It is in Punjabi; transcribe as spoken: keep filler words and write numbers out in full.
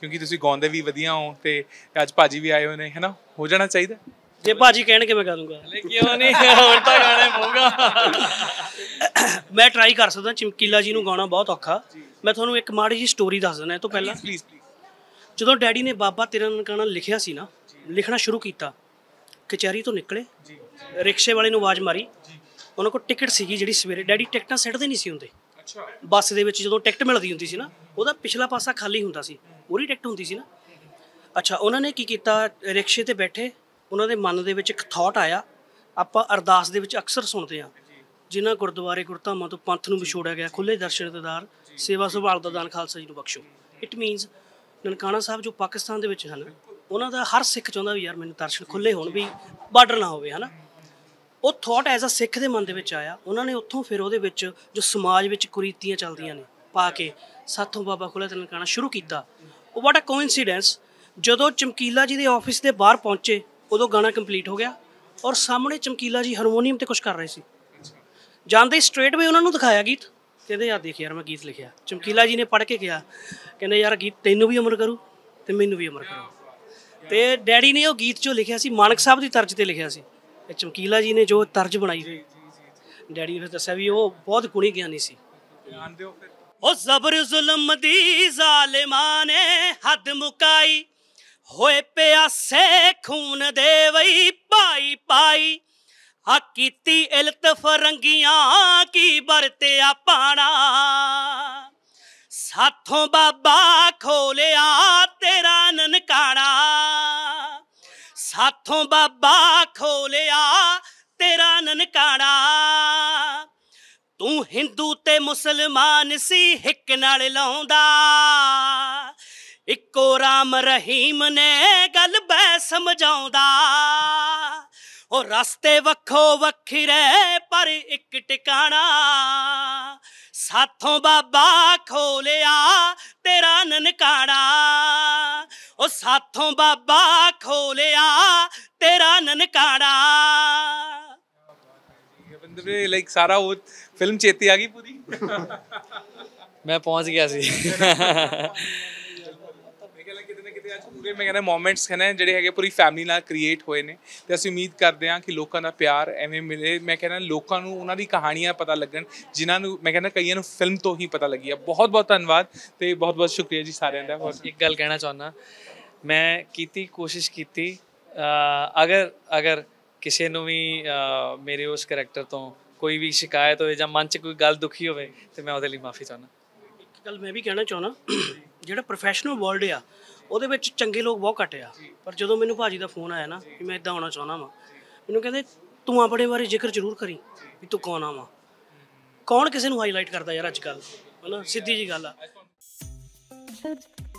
क्योंकि तुसीं गाउंदे भी वधिया हो ते अज भाजी भी आए हुए ने, है ना? हो जाना चाहिए। जे भाजी कहणगे मैं गा दूंगा, क्यों नहीं, हुण तां गाने पਊਗਾ। मैं ट्राई कर सकदा। चमकीला जी नूं गाना बहुत औखा। मैं तुहानूं एक माड़ी जी स्टोरी दस दिंदा। इस तो पहला प्लीज़ प्लीज़। ਜਦੋਂ ਡੈਡੀ ਨੇ ਬਾਬਾ ਤੇਰਾ ਨਨਕਾਣਾ ਲਿਖਿਆ ਸੀ ਨਾ, ਲਿਖਣਾ ਸ਼ੁਰੂ ਕੀਤਾ, ਕਚਹਿਰੀ ਤੋਂ ਨਿਕਲੇ, ਰਿਕਸ਼ੇ ਵਾਲੇ ਨੂੰ ਆਵਾਜ਼ ਮਾਰੀ, ਉਹਨਾਂ ਕੋਲ ਟਿਕਟ ਸੀਗੀ ਜਿਹੜੀ ਸਵੇਰੇ ਡੈਡੀ ਟਿਕਟਾਂ ਸਿੱਟਦੇ ਨਹੀਂ ਸੀ ਹੁੰਦੇ। अच्छा ਬੱਸ ਦੇ ਵਿੱਚ ਜਦੋਂ ਟਿਕਟ ਮਿਲਦੀ ਹੁੰਦੀ ਸੀ ਨਾ, ਉਹਦਾ ਪਿਛਲਾ ਪਾਸਾ ਖਾਲੀ ਹੁੰਦਾ ਸੀ, ਪੂਰੀ ਟਿਕਟ ਹੁੰਦੀ ਸੀ ਨਾ। ਅੱਛਾ, ਉਹਨਾਂ ਨੇ ਕੀ ਕੀਤਾ, ਰਿਕਸ਼ੇ 'ਤੇ ਬੈਠੇ, ਉਹਨਾਂ ਦੇ ਮਨ ਦੇ ਵਿੱਚ ਇੱਕ ਥਾਟ ਆਇਆ। ਆਪਾਂ ਅਰਦਾਸ ਦੇ ਵਿੱਚ ਅਕਸਰ ਸੁਣਦੇ ਹਾਂ, ਜਿਨ੍ਹਾਂ ਗੁਰਦੁਆਰੇ ਗੁਰਧਾਮਾਂ ਤੋਂ ਪੰਥ ਨੂੰ ਵਿਛੋੜਿਆ ਗਿਆ, ਖੁੱਲ੍ਹੇ ਦਰਸ਼ਨ ਦੀਦਾਰ, ਸੇਵਾ ਸੰਭਾਲ ਦਾ ਦਾਨ ਖਾਲਸਾ ਜੀ ਨੂੰ ਬਖਸ਼ੋ। ਇਟ ਮੀਨਸ ਨਨਕਾਣਾ ਸਾਹਿਬ ਜੋ ਪਾਕਿਸਤਾਨ ਦੇ ਵਿੱਚ ਹਨ, ਉਹਨਾਂ ਦਾ ਹਰ ਸਿੱਖ ਚਾਹੁੰਦਾ ਵੀ ਯਾਰ ਮੈਨੂੰ ਦਰਸ਼ਨ ਖੁੱਲ੍ਹੇ ਹੋਣ, ਵੀ ਬਾਰਡਰ ਨਾ ਹੋਵੇ, ਹੈ ਨਾ। ਉਹ ਥੋਟ ਐਜ਼ ਅ ਸਿੱਖ ਦੇ ਮਨ ਦੇ ਵਿੱਚ ਆਇਆ। ਉਹਨਾਂ ਨੇ ਉੱਥੋਂ ਫਿਰ ਉਹਦੇ ਵਿੱਚ ਜੋ ਸਮਾਜ ਵਿੱਚ ਕੁਰੀਤੀਆਂ ਚੱਲਦੀਆਂ ਨੇ ਪਾ ਕੇ ਸਾਥੋਂ ਬਾਬਾ ਖੁੱਲ੍ਹਾ ਤੇ ਨਨਕਾਣਾ ਸ਼ੁਰੂ ਕੀਤਾ। ਉਹ ਵਾਟ ਅ ਕੋਇਨਸੀਡੈਂਸ, ਜਦੋਂ ਚਮਕੀਲਾ ਜੀ ਦੇ ਆਫਿਸ ਦੇ ਬਾਹਰ ਪਹੁੰਚੇ ਉਦੋਂ ਗਾਣਾ ਕੰਪਲੀਟ ਹੋ ਗਿਆ, ਔਰ ਸਾਹਮਣੇ ਚਮਕੀਲਾ ਜੀ ਹਾਰਮੋਨੀਅਮ 'ਤੇ ਕੁਛ ਕਰ ਰਹੇ ਸੀ। ਜਾਂਦੇ ਸਟ੍ਰੇਟ ਵੇ ਉਹਨਾਂ ਨੂੰ ਦਿਖਾਇਆ ਗੀਤ, ਕਹਿੰਦੇ ਯਾਰ ਦੇਖ ਯਾਰ ਮੈਂ ਗੀਤ ਲਿਖਿਆ। ਚਮਕੀਲਾ ਜੀ ਨੇ ਪੜ੍ਹ ਕੇ ਕਿਹਾ, ਕਹਿੰਦੇ ਯਾਰ ਗੀਤ ਤੈਨੂੰ ਵੀ ਅਮਰ ਕਰੂ ਅਤੇ ਮੈਨੂੰ ਵੀ ਅਮਰ ਕਰੂ। ਅਤੇ ਡੈਡੀ ਨੇ ਉਹ ਗੀਤ ਜੋ ਲਿਖਿਆ ਸੀ ਮਾਨਕ ਸਾਹਿਬ ਦੀ ਤਰਜ਼ 'ਤੇ ਲਿਖਿਆ ਸੀ, ਅਤੇ ਚਮਕੀਲਾ ਜੀ ਨੇ ਜੋ ਤਰਜ਼ ਬਣਾਈ, ਡੈਡੀ ਨੇ ਫਿਰ ਦੱਸਿਆ ਵੀ ਉਹ ਬਹੁਤ ਗੁਣੀ ਗਿਆਨੀ ਸੀ। ਉਹ ਜ਼ਬਰ ਜ਼ੁਲਮ ਦੀ ਜ਼ਾਲਿਮਾਂ ਨੇ ਹੱਦ ਮੁਕਾਈ, ਹੋਏ ਪਿਆਸੇ ਖੂਨ ਦੇ ਵਈ ਪਾਈ ਪਾਈ, ਆ ਕੀਤੀ ਇਲਤਫ ਰੰਗੀਆਂ ਕੀ ਵਰਤਿਆ ਪਾਣਾ, ਸਾਥੋਂ ਬਾਬਾ ਖੋਲਿਆ ਤੇਰਾ ਨਨਕਾਣਾ, ਸਾਥੋਂ ਬਾਬਾ ਖੋਲਿਆ ਤੇਰਾ ਨਨਕਾਣਾ। ਤੂੰ ਹਿੰਦੂ ਤੇ ਮੁਸਲਮਾਨ ਸੀ ਹਿੱਕ ਨਾਲ ਲਾਉਂਦਾ, ਇੱਕੋ ਰਾਮ ਰਹੀਮ ਨੇ ਗੱਲ ਬੈ ਸਮਝਾਉਂਦਾ। ਉਹ ਰਸਤੇ ਵੱਖੋ ਵੱਖਰੇ ਪਰ ਇੱਕ ਟਿਕਾਣਾ, ਸਾਥੋਂ ਬਾਬਾ ਖੋਲਿਆ ਤੇਰਾ ਨਨਕਾਣਾ, ਉਹ ਸਾਥੋਂ ਬਾਬਾ ਖੋਲਿਆ ਤੇਰਾ ਨਨਕਾਣਾ। ਲਾਈਕ ਸਾਰਾ ਉਹ ਫਿਲਮ ਚੇਤੇ ਆ ਗਈ ਪੂਰੀ। ਮੈਂ ਪਹੁੰਚ ਗਿਆ ਸੀ। ਪੂਰੇ ਮੈਂ ਕਹਿੰਦਾ ਮੋਮੈਂਟਸ ਹੈ ਨਾ ਜਿਹੜੇ ਹੈਗੇ ਪੂਰੀ ਫੈਮਿਲੀ ਨਾਲ ਕ੍ਰੀਏਟ ਹੋਏ ਨੇ, ਅਤੇ ਅਸੀਂ ਉਮੀਦ ਕਰਦੇ ਹਾਂ ਕਿ ਲੋਕਾਂ ਦਾ ਪਿਆਰ ਐਵੇਂ ਮਿਲੇ। ਮੈਂ ਕਹਿੰਦਾ ਲੋਕਾਂ ਨੂੰ ਉਹਨਾਂ ਦੀ ਕਹਾਣੀਆਂ ਪਤਾ ਲੱਗਣ, ਜਿਨ੍ਹਾਂ ਨੂੰ ਮੈਂ ਕਹਿੰਦਾ ਕਈਆਂ ਨੂੰ ਫਿਲਮ ਤੋਂ ਹੀ ਪਤਾ ਲੱਗੀ ਆ। ਬਹੁਤ ਬਹੁਤ ਧੰਨਵਾਦ ਅਤੇ ਬਹੁਤ ਬਹੁਤ ਸ਼ੁਕਰੀਆ ਜੀ ਸਾਰਿਆਂ ਦਾ। ਇੱਕ ਗੱਲ ਕਹਿਣਾ ਚਾਹੁੰਦਾ, ਮੈਂ ਕੀਤੀ ਕੋਸ਼ਿਸ਼ ਕੀਤੀ, ਅਗਰ ਅਗਰ ਕਿਸੇ ਨੂੰ ਵੀ ਮੇਰੇ ਉਸ ਕਰੈਕਟਰ ਤੋਂ ਕੋਈ ਵੀ ਸ਼ਿਕਾਇਤ ਹੋਵੇ ਜਾਂ ਮਨ 'ਚ ਕੋਈ ਗੱਲ ਦੁਖੀ ਹੋਵੇ ਤਾਂ ਮੈਂ ਉਹਦੇ ਲਈ ਮਾਫੀ ਚਾਹੁੰਦਾ। ਇੱਕ ਗੱਲ ਮੈਂ ਵੀ ਕਹਿਣਾ ਚਾਹੁੰਦਾ, ਜਿਹੜਾ ਪ੍ਰੋਫੈਸ਼ਨਲ ਵਰਲਡ ਆ ਉਹਦੇ ਵਿੱਚ ਚੰਗੇ ਲੋਕ ਬਹੁਤ ਘੱਟ ਆ, ਪਰ ਜਦੋਂ ਮੈਨੂੰ ਭਾਜੀ ਦਾ ਫੋਨ ਆਇਆ ਨਾ ਵੀ ਮੈਂ ਇੱਦਾਂ ਆਉਣਾ ਚਾਹੁੰਦਾ ਵਾਂ, ਮੈਨੂੰ ਕਹਿੰਦੇ ਤੂੰ ਆਪਣੇ ਬਾਰੇ ਜ਼ਿਕਰ ਜ਼ਰੂਰ ਕਰੀ ਵੀ ਤੂੰ ਕੌਣ ਆ ਵਾਂ। ਕੌਣ ਕਿਸੇ ਨੂੰ ਹਾਈਲਾਈਟ ਕਰਦਾ ਯਾਰ ਅੱਜ ਕੱਲ੍ਹ, ਹੈ ਨਾ, ਸਿੱਧੀ ਜੀ ਗੱਲ ਆ।